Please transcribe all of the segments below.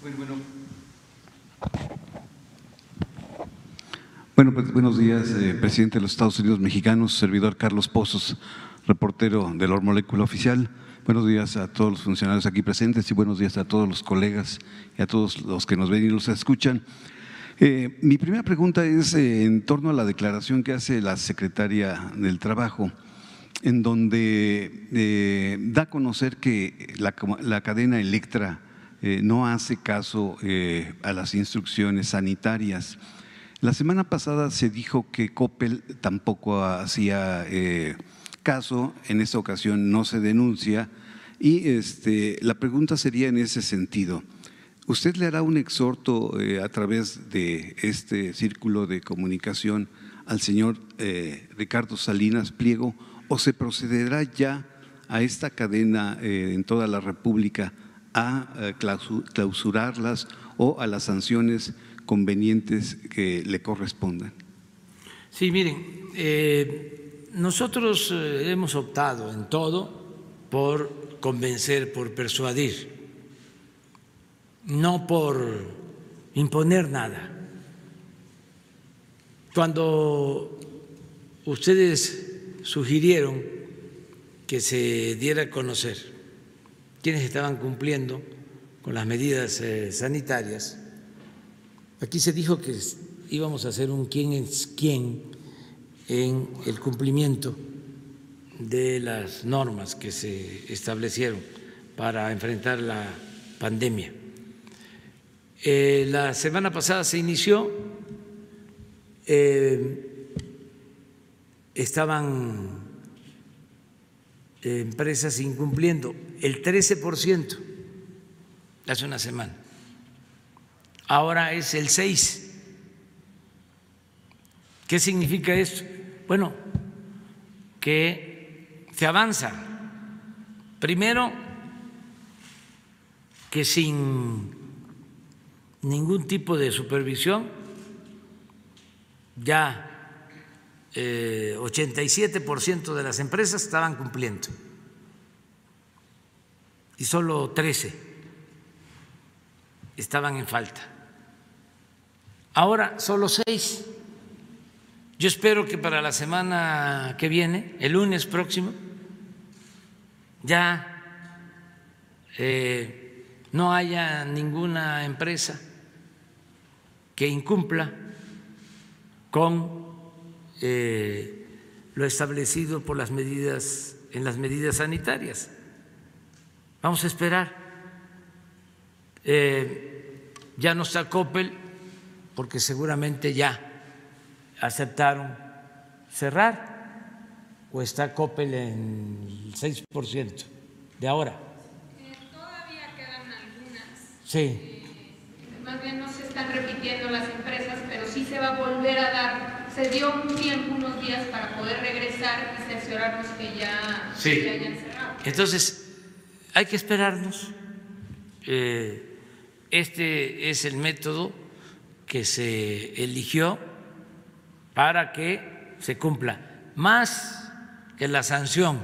Pues buenos días, presidente de los Estados Unidos mexicanos, servidor Carlos Pozos, reportero de la Molécula Oficial. Buenos días a todos los funcionarios aquí presentes y buenos días a todos los colegas y a todos los que nos ven y nos escuchan. Mi primera pregunta es en torno a la declaración que hace la secretaria del Trabajo, en donde da a conocer que la cadena Electra no hace caso a las instrucciones sanitarias. La semana pasada se dijo que Coppel tampoco hacía caso, en esta ocasión no se denuncia y la pregunta sería en ese sentido. ¿Usted le hará un exhorto a través de este círculo de comunicación al señor Ricardo Salinas Pliego o se procederá ya a esta cadena en toda la República a clausurarlas o a las sanciones convenientes que le correspondan? Sí, miren, nosotros hemos optado en todo por convencer, por persuadir, no por imponer nada. Cuando ustedes sugirieron que se diera a conocer quiénes estaban cumpliendo con las medidas sanitarias, aquí se dijo que íbamos a hacer un quién es quién en el cumplimiento de las normas que se establecieron para enfrentar la pandemia. La semana pasada se inició, estaban empresas incumpliendo el 13% hace una semana. Ahora es el 6%. ¿Qué significa esto? Bueno, que se avanza. Primero, que sin ningún tipo de supervisión, ya 87% de las empresas estaban cumpliendo y solo 13% estaban en falta. Ahora solo 6%. Yo espero que para la semana que viene, el lunes próximo, ya no haya ninguna empresa que incumpla con lo establecido por las medidas en las medidas sanitarias. Vamos a esperar. Ya no está Coppel porque seguramente ya aceptaron cerrar, o está Coppel en el 6% de ahora. Todavía quedan algunas. Sí. Más bien no se están repitiendo las empresas, pero sí se va a volver a dar. Se dio un tiempo, unos días para poder regresar y cerciorarnos que ya, sí, ya hayan cerrado. Entonces, hay que esperarnos. Este es el método que se eligió para que se cumpla, más que la sanción,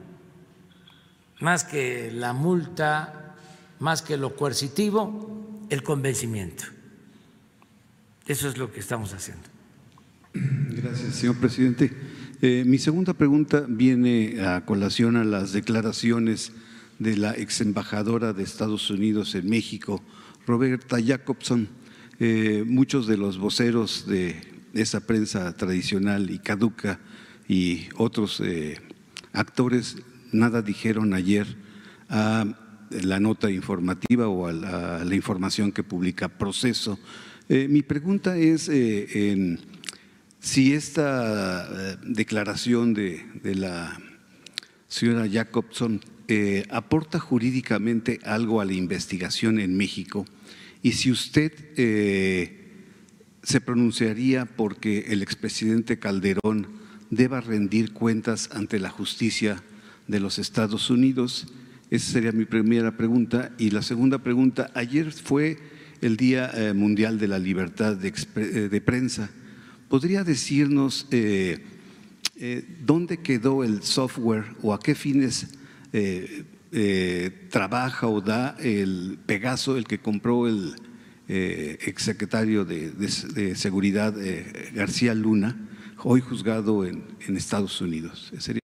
más que la multa, más que lo coercitivo, el convencimiento. Eso es lo que estamos haciendo. Gracias, señor presidente. Mi segunda pregunta viene a colación a las declaraciones de la ex embajadora de Estados Unidos en México, Roberta Jacobson. Muchos de los voceros de esa prensa tradicional y caduca y otros actores nada dijeron ayer a la nota informativa o a la información que publica Proceso. Mi pregunta es si esta declaración de la señora Jacobson aporta jurídicamente algo a la investigación en México y si usted se pronunciaría porque el expresidente Calderón deba rendir cuentas ante la justicia de los Estados Unidos. Esa sería mi primera pregunta. Y la segunda pregunta, ayer fue el Día Mundial de la Libertad de Prensa. ¿Podría decirnos dónde quedó el software o a qué fines trabaja o da el Pegaso, el que compró el exsecretario de Seguridad García Luna, hoy juzgado en Estados Unidos. Sería